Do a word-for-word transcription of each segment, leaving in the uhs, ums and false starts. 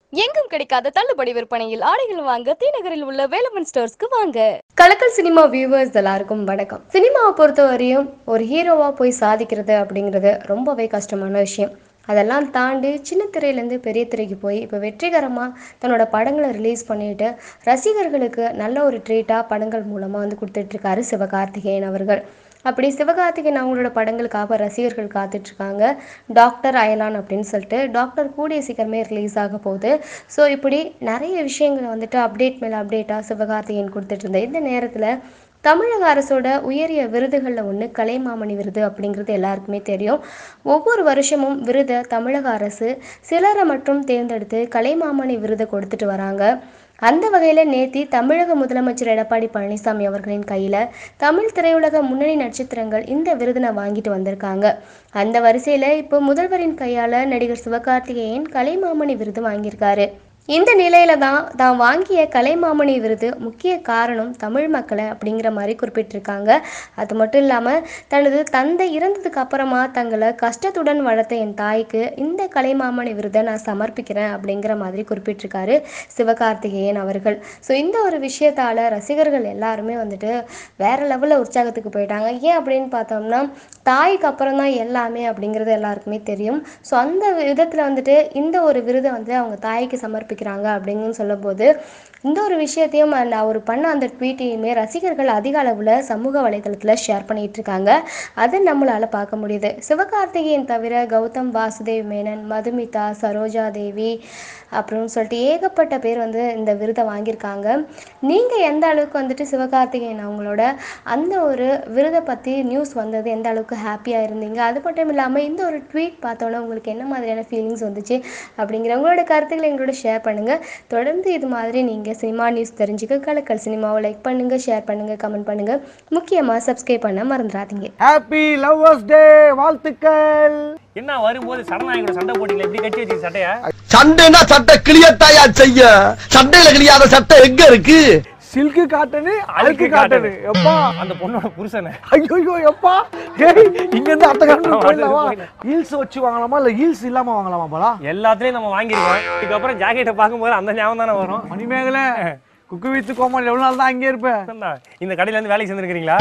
எங்கும் கிடைக்காத தள்ளுபடி விற்பனையில் ஆடைகள் வாங்க TNagaril உள்ள Velavan ஸ்டோர்ஸ்க்கு வாங்க. கலக்கல் சினிமா வியூவர்ஸ் எல்லாருக்கும் வணக்கம். சினிமாவை பொறுத்தவரையும் ஒரு ஹீரோவா போய் சாதிக்கிறது அப்படிங்கிறது ரொம்பவே கஷ்டமான விஷயம். அதெல்லாம் தாண்டி சின்ன திரையிலேருந்து பெரிய திரைக்கு போய் இப்போ வெற்றிகரமாக தன்னோட படங்களை ரிலீஸ் பண்ணிட்டு ரசிகர்களுக்கு நல்ல ஒரு ட்ரீட்டாக படங்கள் மூலமாக வந்து கொடுத்துட்ருக்காரு சிவகார்த்திகேயன் அவர்கள். அப்படி சிவகார்த்திகேயன் அவங்களோட படங்களுக்காக ரசிகர்கள் காத்துட்ருக்காங்க. டாக்டர் அயலான் அப்படின்னு சொல்லிட்டு டாக்டர் கூடிய சீக்கிரமே ரிலீஸ் ஆக போகுது. ஸோ இப்படி நிறைய விஷயங்களை வந்துட்டு அப்டேட் மேலே அப்டேட்டாக சிவகார்த்திகேயன் கொடுத்துட்டு இருந்த இந்த நேரத்தில் தமிழக அரசோட உயரிய விருதுகளில் ஒன்று கலைமாமணி விருது அப்படிங்கிறது எல்லாருக்குமே தெரியும். ஒவ்வொரு வருஷமும் விருதை தமிழக அரசு சிலரை மட்டும் தேர்ந்தெடுத்து கலைமாமணி விருதை கொடுத்துட்டு வராங்க. அந்த வகையில் நேத்தி தமிழக முதலமைச்சர் எடப்பாடி பழனிசாமி அவர்களின் கையில் தமிழ் திரையுலக முன்னணி நட்சத்திரங்கள் இந்த விருதினை வாங்கிட்டு வந்திருக்காங்க. அந்த வரிசையில் இப்போ முதல்வரின் கையால் நடிகர் சிவகார்த்திகேயன் கலைமாமணி விருது வாங்கியிருக்காரு. இந்த நிலையில தான் தான் வாங்கிய கலைமாமணி விருது முக்கிய காரணம் தமிழ் மக்களை அப்படிங்கிற மாதிரி குறிப்பிட்டிருக்காங்க. அது மட்டும் இல்லாமல் தனது தந்தை இறந்ததுக்கு அப்புறமா தங்களை கஷ்டத்துடன் வளர்த்த என் தாய்க்கு இந்த கலைமாமணி விருதை நான் சமர்ப்பிக்கிறேன் அப்படிங்கிற மாதிரி குறிப்பிட்டிருக்காரு சிவகார்த்திகேயன் அவர்கள். ஸோ இந்த ஒரு விஷயத்தால் ரசிகர்கள் எல்லாருமே வந்துட்டு வேற லெவலில் உற்சாகத்துக்கு போயிட்டாங்க. ஏன் அப்படின்னு பார்த்தோம்னா தாய்க்கு அப்புறம் தான் எல்லாமே அப்படிங்கிறது எல்லாருக்குமே தெரியும். ஸோ அந்த விதத்தில் வந்துட்டு இந்த ஒரு விருதை வந்து அவங்க தாய்க்கு சமர்ப்பிக்கிறாங்க அப்படின்னு சொல்லும் போது இந்த ஒரு விஷயத்தையும் அவர் பண்ண அந்த ட்வீட்டையுமே ரசிகர்கள் அதிக அளவில் சமூக வலைதளத்தில் ஷேர் பண்ணிட்டு இருக்காங்க. அதை நம்மளால் பார்க்க முடியுது. சிவகார்த்திகேயன் தவிர கௌதம் வாசுதேவ் மேனன், மதுமிதா, சரோஜா தேவி அப்படின்னு சொல்லிட்டு ஏகப்பட்ட பேர் வந்து இந்த விருதை வாங்கியிருக்காங்க. நீங்கள் எந்த அளவுக்கு வந்துட்டு சிவகார்த்திகேயன் அவங்களோட அந்த ஒரு விருதை பற்றி நியூஸ் வந்தது எந்த அளவுக்கு ஹாப்பியாக இருந்தீங்க? அது மட்டும் இல்லாமல் இந்த ஒரு ட்வீட் பார்த்தோன்னா உங்களுக்கு என்ன மாதிரியான ஃபீலிங்ஸ் வந்துச்சு அப்படிங்கிற உங்களோட கருத்துக்களை எங்களோட ஷேர் பண்ணுங்கள். தொடர்ந்து இது மாதிரி நீங்கள் சினிமா நியூஸ் தெரிஞ்சுக்க கலக்கல் சினிமாவை லைக் பண்ணுங்கள், ஷேர் பண்ணுங்கள், கமெண்ட் பண்ணுங்கள். முக்கியமாக சப்ஸ்கிரைப் பண்ண மறந்துடாதீங்க. ஹாப்பி லவ்வர்ஸ் டே வாழ்த்துக்கள். என்ன வரும்போது சரணாயிரோட சண்டை போட்டீங்களா? இப்படி கட்டி வச்சு சட்டையா? சண்டைனா சட்டை கிளியத்தாயா செய்ய, சண்டையில கிளியாத சட்டை எங்க இருக்கு? சில்க் காட்டனு, அழுக்கு காட்டனு. எப்பா அந்த பொண்ணோட புருஷனை. ஐயோ எப்பா, ஏய் இங்க இருந்து அத்த காட்டனு போயிடலாமா? ஹீல்ஸ் வச்சு வாங்கலாமா இல்ல ஹீல்ஸ் இல்லாம வாங்கலாமா போலா? எல்லாத்துலயும் நம்ம வாங்கிருக்கோம். இதுக்கு அப்புறம் ஜாக்கெட்டை பார்க்கும்போது அந்த ஞாபகம் தானே வரும். மணிமேகலை குக்கு வித்து கோமாளி எவ்வளவு நாள் தான் அங்கே இருப்பேன். இந்த கடையில இருந்து வேலைக்கு சேர்ந்துருக்கீங்களா?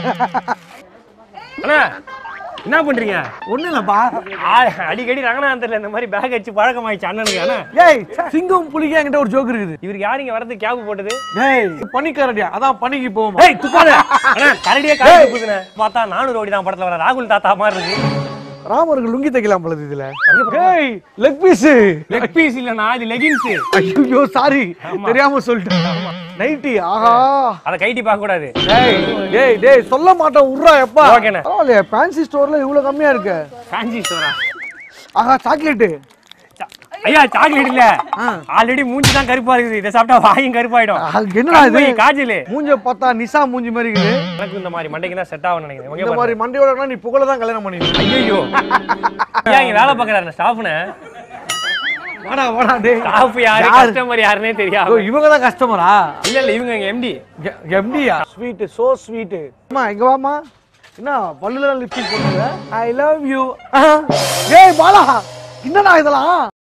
அண்ணா என்ன பண்றீங்க? ஒண்ணு இல்லப்பா, அடிக்கடி ரங்கநாதன்ல இந்த மாதிரி பேக் அடிச்சு பழக்கமாயிடுச்சு அண்ணனுக்கு. அண்ணா ஏய் சிங்கம் புலிக்கு என்கிட்ட ஒரு ஜோக் இருக்குது. இவருக்கு யாரு இங்க வரது கேப் போட்டது? ஏய் பனிக்கரடியா, அதான் பனிக்கு போவோம். ஏய் துப்பாத அண்ணா, கரடியே காய் துப்புதுனே. பார்த்தா நானூறு ஓடி தான் படத்துல வர ராகுல் தாத்தா மாதிரி இருக்கு. ராமருக்கு லுங்கி தைக்கலாம் போல இதுல. ஏய் லெக் பீஸ். லெக் பீஸ் இல்லனா இது லெகின்ஸ். ஐயோ சாரி தெரியாம சொல்லிட்டேன். நைட்டி. ஆஹா அத கைட்டி பார்க்க கூடாது. டேய் டேய் டேய் சொல்ல மாட்டேன் உர்றா எப்பா. ஓகேண்ணே. பரவாயில்லை, ஃபேன்சி ஸ்டோர்ல இவ்வளவு கம்மியா இருக்கு. ஃபேன்சி ஸ்டோரா? ஆஹா சாக்லேட். ஐயா சாக்லேட் இல்ல, ஆல்ரெடி மூஞ்சி தான் கருப்பா இருக்குது. இத சாப்பிட்டா வாயும் கருப்பாயிடும். என்னடா இது? காஜல். மூஞ்ச பார்த்தா நிசா மூஞ்சி மாதிரி இருக்குது. எனக்கு இந்த மாதிரி மண்டைக்கு தான் செட் ஆகும் நினைக்கிறேன். இந்த மாதிரி மண்டையோட நீ புகழ தான் கல்யாணம் பண்ணிடுவ. ஐயோ ஏன் இங்க வேலை பார்க்கறாரு ஸ்டாஃப்னே? வாடா வாடா டேய். ஸ்டாஃப் யாரு கஸ்டமர் யாருனே தெரியாது. ஓ இவங்க தான் கஸ்டமரா? இல்ல இல்ல இவங்க எங்க எம்டி. எம்டியா? Sweet so sweet. அம்மா இங்க வாமா. என்ன பல்லுல லிப்ஸ்டிக் போடுற? I love you. ஏய் பாலா என்னடா இதெல்லாம்?